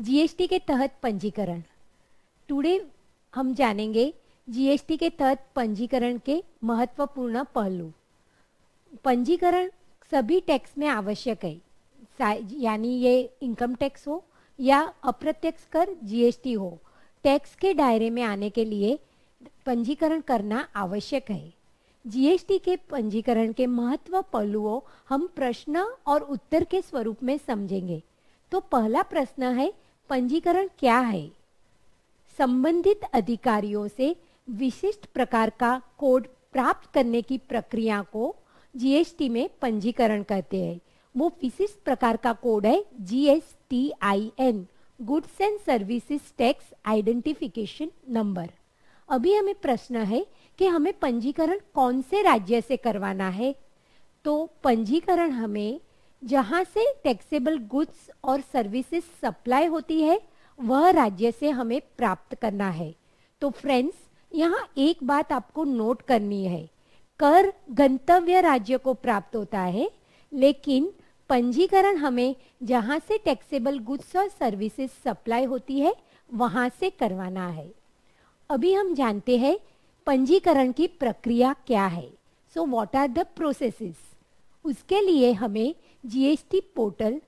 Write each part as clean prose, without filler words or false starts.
GST के तहत पंजीकरण। टुडे हम जानेंगे जीएसटी के तहत पंजीकरण के महत्वपूर्ण पहलू। पंजीकरण सभी टैक्स में आवश्यक है, यानी ये इनकम टैक्स हो या अप्रत्यक्ष कर जीएसटी हो, टैक्स के दायरे में आने के लिए पंजीकरण करना आवश्यक है। जीएसटी के पंजीकरण के महत्व पहलुओं हम प्रश्न और उत्तर के स्वरूप में समझेंगे। तो पहला प्रश्न है, पंजीकरण क्या है? संबंधित अधिकारियों से विशिष्ट प्रकार का कोड प्राप्त करने की प्रक्रिया को जीएसटी में पंजीकरण कहते हैं। वो विशिष्ट प्रकार का कोड है GSTIN, goods and services tax identification number. अभी हमें प्रश्न है कि हमें पंजीकरण कौन से राज्य से करवाना है? तो पंजीकरण हमें जहां से टैक्सेबल गुड्स और सर्विसेज सप्लाई होती है वह राज्य से हमें प्राप्त करना है। तो फ्रेंड्स, यहाँ एक बात आपको नोट करनी है, कर गंतव्य राज्य को प्राप्त होता है, लेकिन पंजीकरण हमें जहां से टैक्सेबल गुड्स और सर्विसेज सप्लाई होती है वहां से करवाना है। अभी हम जानते हैं पंजीकरण की प्रक्रिया क्या है। So what are the processes? उसके लिए हमें जीएसटी पोर्टल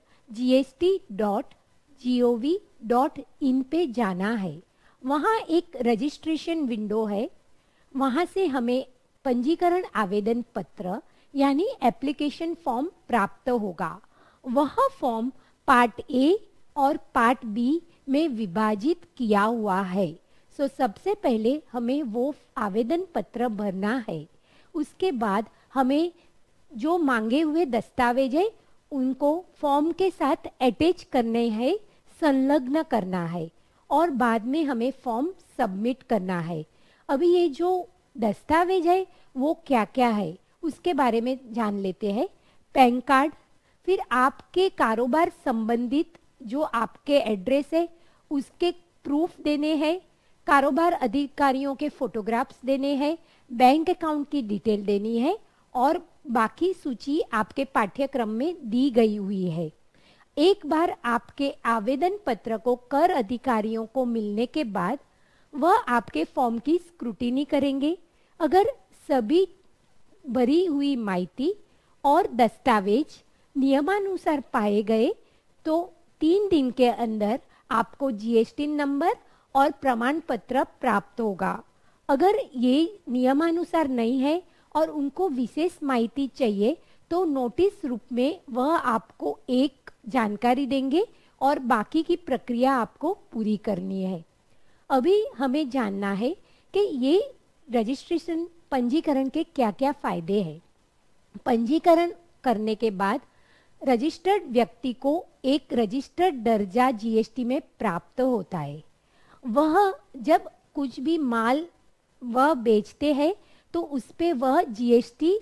gst.gov.in पे जाना है। वहाँ एक रजिस्ट्रेशन विंडो है, वहाँ से हमें पंजीकरण आवेदन पत्र यानी एप्लीकेशन फॉर्म प्राप्त होगा। वह फॉर्म पार्ट ए और पार्ट बी में विभाजित किया हुआ है। सो सबसे पहले हमें वो आवेदन पत्र भरना है। उसके बाद हमें जो मांगे हुए दस्तावेज है उनको फॉर्म के साथ अटैच करने हैं, संलग्न करना है और बाद में हमें फॉर्म सबमिट करना है। अभी ये जो दस्तावेज है वो क्या क्या है उसके बारे में जान लेते हैं। पैन कार्ड, फिर आपके कारोबार संबंधित जो आपके एड्रेस है उसके प्रूफ देने हैं, कारोबार अधिकारियों के फोटोग्राफ्स देने हैं, बैंक अकाउंट की डिटेल देनी है और बाकी सूची आपके पाठ्यक्रम में दी गई हुई है। एक बार आपके आवेदन पत्र को कर अधिकारियों को मिलने के बाद वह आपके फॉर्म की स्क्रूटिनी करेंगे। अगर सभी भरी हुई माहिती और दस्तावेज नियमानुसार पाए गए तो 3 दिन के अंदर आपको जीएसटी नंबर और प्रमाण पत्र प्राप्त होगा। अगर ये नियमानुसार नहीं है और उनको विशेष माहिती चाहिए तो नोटिस रूप में वह आपको एक जानकारी देंगे और बाकी की प्रक्रिया आपको पूरी करनी है। अभी हमें जानना है कि ये रजिस्ट्रेशन पंजीकरण के क्या क्या फायदे हैं। पंजीकरण करने के बाद रजिस्टर्ड व्यक्ति को एक रजिस्टर्ड दर्जा जीएसटी में प्राप्त होता है। वह जब कुछ भी माल वह बेचते हैं तो उस पे वह जीएसटी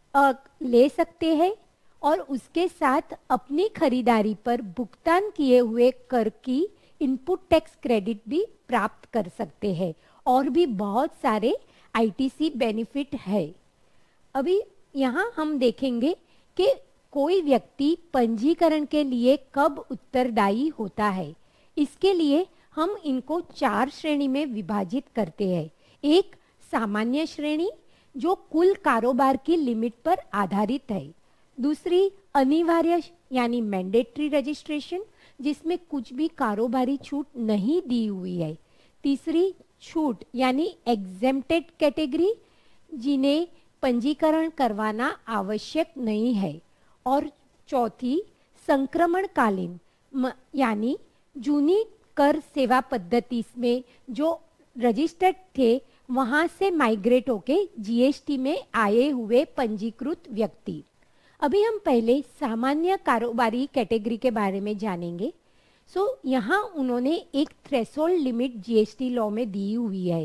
ले सकते हैं और उसके साथ अपनी खरीदारी पर भुगतान किए हुए कर की इनपुट टैक्स क्रेडिट भी प्राप्त कर सकते हैं और भी बहुत सारे आईटीसी बेनिफिट है। अभी यहाँ हम देखेंगे कि कोई व्यक्ति पंजीकरण के लिए कब उत्तरदायी होता है। इसके लिए हम इनको 4 श्रेणी में विभाजित करते हैं। एक सामान्य श्रेणी जो कुल कारोबार की लिमिट पर आधारित है। दूसरी अनिवार्य यानी मैंडेटरी रजिस्ट्रेशन जिसमें कुछ भी कारोबारी छूट नहीं दी हुई है। तीसरी छूट यानी एग्जेम्प्टेड कैटेगरी जिन्हें पंजीकरण करवाना आवश्यक नहीं है। और चौथी संक्रमणकालीन यानी जूनी कर सेवा पद्धति में जो रजिस्टर्ड थे वहां से माइग्रेट होके जीएसटी में आए हुए पंजीकृत व्यक्ति। अभी हम पहले सामान्य कारोबारी कैटेगरी के बारे में जानेंगे। यहाँ उन्होंने एक थ्रेशोल्ड लिमिट जीएसटी लॉ में दी हुई है।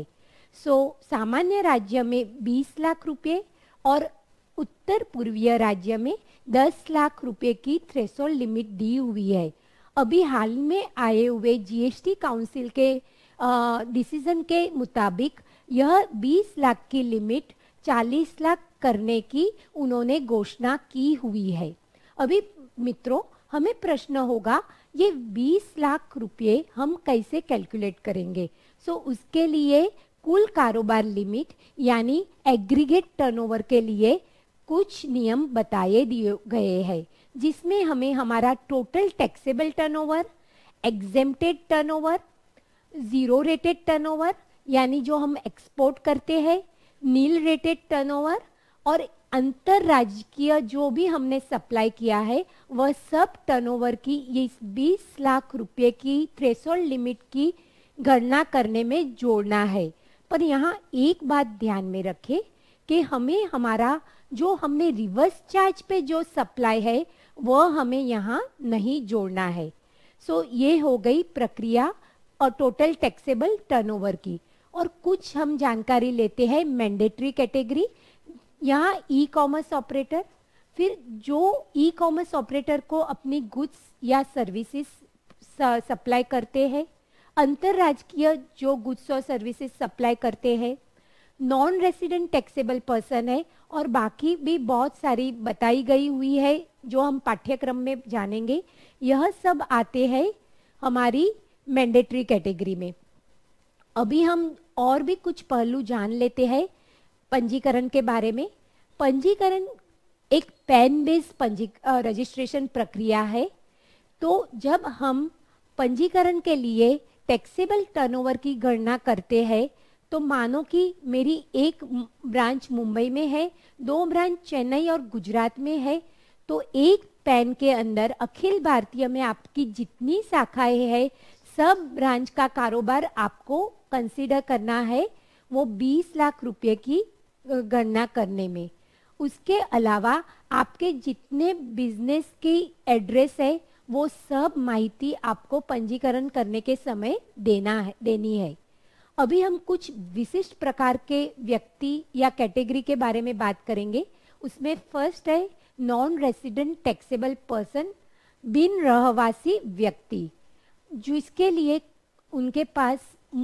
सामान्य राज्य में 20 लाख रुपए और उत्तर पूर्वीय राज्य में 10 लाख रुपए की थ्रेशोल्ड लिमिट दी हुई है। अभी हाल में आए हुए जीएसटी काउंसिल के डिसीजन के मुताबिक यह 20 लाख की लिमिट 40 लाख करने की उन्होंने घोषणा की हुई है। अभी मित्रों, हमें प्रश्न होगा ये 20 लाख रुपए हम कैसे कैलकुलेट करेंगे? उसके लिए कुल कारोबार लिमिट यानी एग्रीगेट टर्नओवर के लिए कुछ नियम बताए दिए गए हैं, जिसमें हमें हमारा total taxable turnover, exempted turnover, zero rated turnover यानी जो हम एक्सपोर्ट करते हैं, नील रेटेड टर्नओवर और अंतरराज्यीय जो भी हमने सप्लाई किया है वह सब टर्नओवर की ये 20 लाख रुपए की थ्रेशोल्ड लिमिट की गणना करने में जोड़ना है। पर यहाँ एक बात ध्यान में रखें कि हमें हमारा जो हमने रिवर्स चार्ज पे जो सप्लाई है वह हमें यहाँ नहीं जोड़ना है। ये हो गई प्रक्रिया और टोटल टैक्सेबल टर्नओवर की। और कुछ हम जानकारी लेते हैं मैंडेटरी कैटेगरी। यहाँ ई कॉमर्स ऑपरेटर, फिर जो ई कॉमर्स ऑपरेटर को अपनी गुड्स या सर्विसेज सप्लाई करते हैं, अंतरराज्यीय जो गुड्स और सर्विसेज सप्लाई करते हैं, नॉन रेसिडेंट टैक्सेबल पर्सन है और बाकी भी बहुत सारी बताई गई हुई है जो हम पाठ्यक्रम में जानेंगे। यह सब आते हैं हमारी मैंडेटरी कैटेगरी में। अभी हम और भी कुछ पहलू जान लेते हैं पंजीकरण के बारे में। पंजीकरण एक पैन बेस्ड रजिस्ट्रेशन प्रक्रिया है। तो जब हम पंजीकरण के लिए टैक्सेबल टर्नओवर की गणना करते हैं तो मानो कि मेरी एक ब्रांच मुंबई में है, 2 ब्रांच चेन्नई और गुजरात में है, तो एक पैन के अंदर अखिल भारतीय में आपकी जितनी शाखाएं हैं सब ब्रांच का कारोबार आपको कंसीडर करना है वो 20 लाख रुपए की गणना करने में। उसके अलावा आपके जितने बिजनेस की एड्रेस है वो सब माहिती आपको पंजीकरण करने के समय देनी है। अभी हम कुछ विशिष्ट प्रकार के व्यक्ति या कैटेगरी के बारे में बात करेंगे। उसमें फर्स्ट है नॉन रेसिडेंट टैक्सेबल पर्सन, बिन रहवासी व्यक्ति, जिसके लिए उनके पास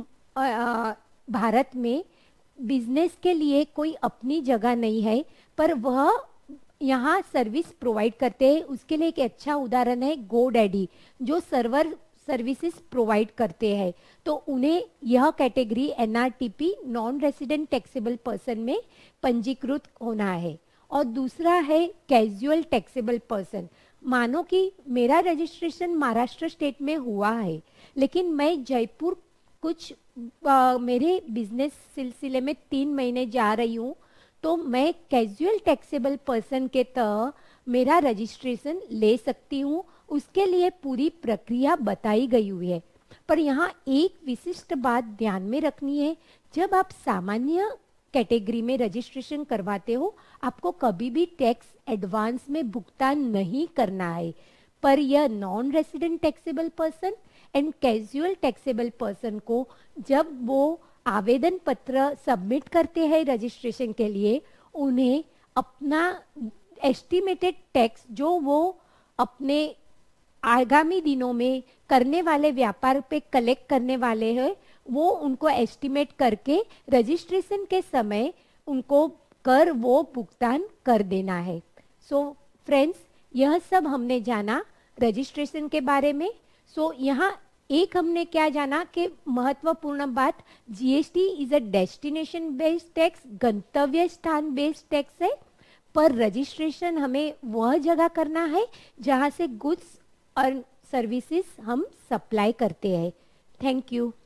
भारत में बिजनेस के लिए कोई अपनी जगह नहीं है पर वह यहाँ सर्विस प्रोवाइड करते हैं। उसके लिए एक अच्छा उदाहरण है GoDaddy जो सर्वर सर्विसेज प्रोवाइड करते हैं। तो उन्हें यह category NRTP non resident taxable person में पंजीकृत होना है। और दूसरा है कैजुअल टैक्सेबल पर्सन। मानो कि मेरा रजिस्ट्रेशन महाराष्ट्र स्टेट में हुआ है लेकिन मैं जयपुर कुछ मेरे बिजनेस सिलसिले में 3 महीने जा रही हूँ, तो मैं कैजुअल टैक्सेबल पर्सन के तहत मेरा रजिस्ट्रेशन ले सकती हूँ। उसके लिए पूरी प्रक्रिया बताई गई हुई है। पर यहाँ एक विशिष्ट बात ध्यान में रखनी है, जब आप सामान्य कैटेगरी में रजिस्ट्रेशन करवाते हो आपको कभी भी टैक्स एडवांस में भुगतान नहीं करना है। पर यह non resident taxable person and casual taxable person को जब वो आवेदन पत्र सबमिट करते हैं रजिस्ट्रेशन के लिए, उन्हें अपना एस्टिमेटेड टैक्स जो वो अपने आगामी दिनों में करने वाले व्यापार पे कलेक्ट करने वाले हैं वो उनको एस्टिमेट करके रजिस्ट्रेशन के समय उनको कर वो भुगतान कर देना है। फ्रेंड्स, यह सब हमने जाना रजिस्ट्रेशन के बारे में। यहाँ एक हमने क्या जाना कि महत्वपूर्ण बात, GST is a destination based tax, गंतव्य स्थान बेस्ड टैक्स है। पर रजिस्ट्रेशन हमें वह जगह करना है जहां से गुड्स और सर्विसेज हम सप्लाई करते हैं। Thank you.